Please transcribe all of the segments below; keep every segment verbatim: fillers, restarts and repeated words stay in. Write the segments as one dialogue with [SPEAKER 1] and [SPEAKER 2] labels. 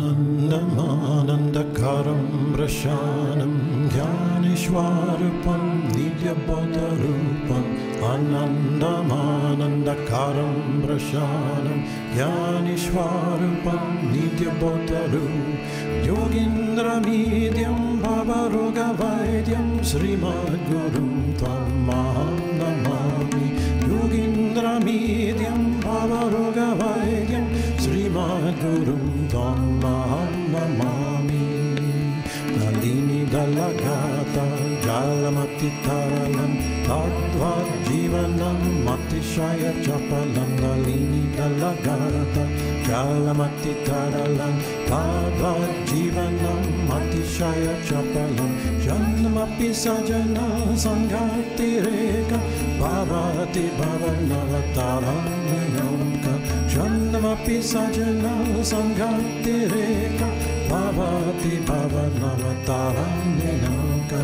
[SPEAKER 1] Anandam Ananda karam prasannam svarupam nijabodha rupam Anandam Ananda karam prasannam svarupam nijabodha rupam Yogindra midyam bhava roga vaidyam srimad-gurum tvam namami Yogindra midyam bhava roga vaidyam srimad-gurum tvam namami Nalini dalagata jalamati taralam tadva jivanam matishaya chapalam Nalini dalagata jalamati taralam tadva jivanam matishaya chapalam Janmapi sajana sangati reka bhavati bhavanavataram vinamka Janmapi sajana sangati reka bhavati bhavanavataram vinamka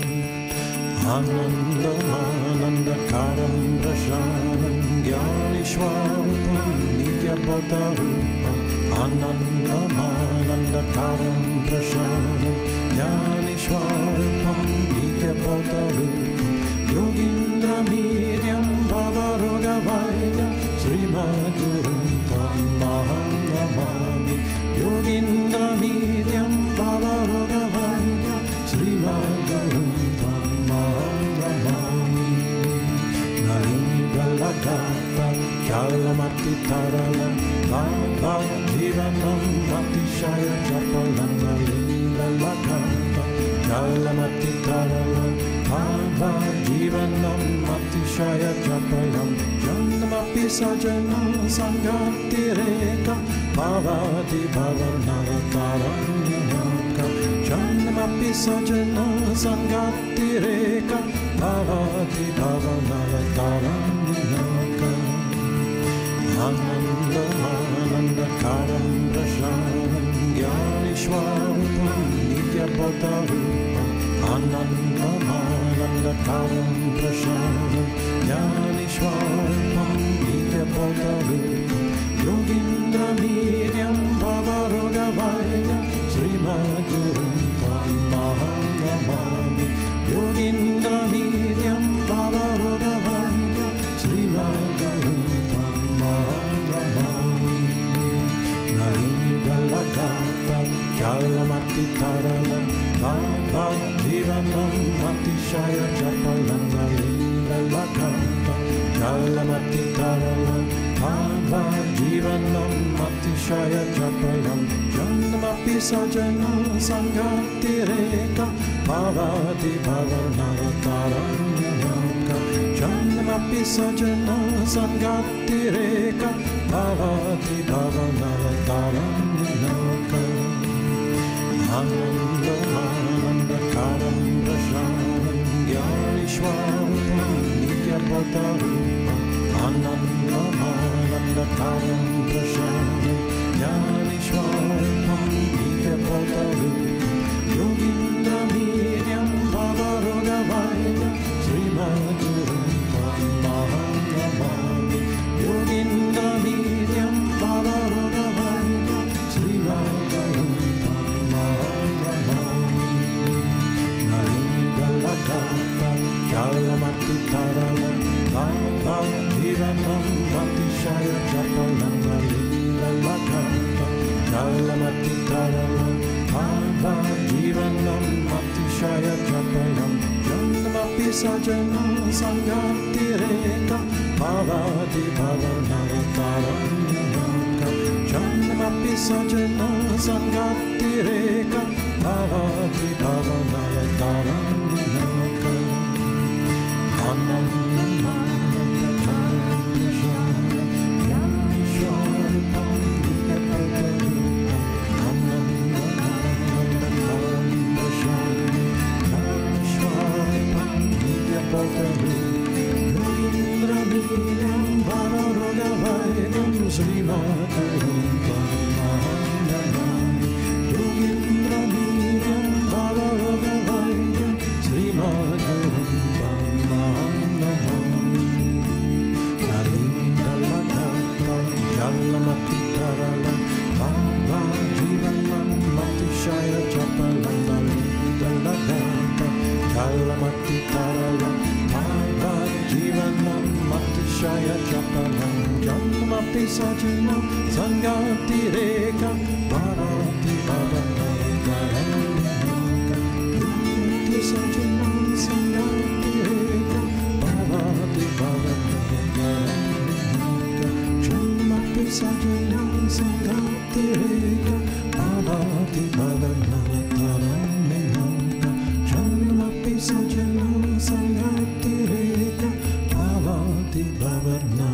[SPEAKER 1] Anandam Ananda karam prasannam svarupam nijabodha rupam Anandam Ananda karam prasannam svarupam nijabodha rupam Yogindra midyam bhava roga vaidyam srimad-gurum tvam namami Yogindra midyam bhava roga vaidyam srimad-gurum tvam namami Nalini dalagata jalamati taralam bhava jivanam matishaya chapalam Nalini dalagata jalamati taralam bhava jivanam matishaya chapalam Janmapi sajana sangati reka bhavati bhavanavataram vinamka Janmapi sajana sangati reka bhavati bhavanavataram vinamka Anandam Ananda karam prasannam svarupam nijabodha rupam Anandam Ananda karam prasannam svarupam nijabodha rupam Yogindra midyam bhava roga vaidyam srimad-gurum tvam namami Yogindra midyam bhava roga vaidyam srimad-gurum tvam namami Nalini dalagata jalamati taralam bhava jivanam matishaya chapalam Nalini dalagata jalamati taralam bhava jivanam matishaya chapalam Janmapi sajana sangati reka bhavati bhavanavataram vinamka Janmapi sajana sangati reka bhavati bhavanavataram vinamka Anandam Ananda karam prasannam svarupam nijabodha rupam Anandam Ananda karam prasannam svarupam nijabodha rupam Yogindra midyam bhava roga vaidyam srimad-gurum tvam namami Yogindra midyam bhava roga vaidyam srimad-gurum tvam namami Nalini dalagata jalamati taralam bhava jivanam matishaya chapalam Nalini dalagata jalamati taralam bhava jivanam matishaya chapalam Janmapi sajana sangati reka bhavati bhavanavataram vinamka Janmapi sajana sangati reka bhavati bhavanavataram vinamka Anandam Ananda karam prasannam svarupam nijabodha rupam Anandam Ananda karam prasannam svarupam nijabodha rupam Yogindra midyam bhava roga vaidyam srimad-gurum tvam namami Yogindra midyam bhava roga vaidyam srimad-gurum tvam namami Nalini dalagata jalamati taralam bhava jivanam Janmapi Sajanam Sangatireka Bhavati Bhavanavataranga Janmapi Sajanam Sangatireka Bhavati Bhavanavataranga Janmapi Sajanam Sangatireka Bhavati Bhavanavataranga Janmapi Sajanam Sangatireka Bhavati Bhavanavataranga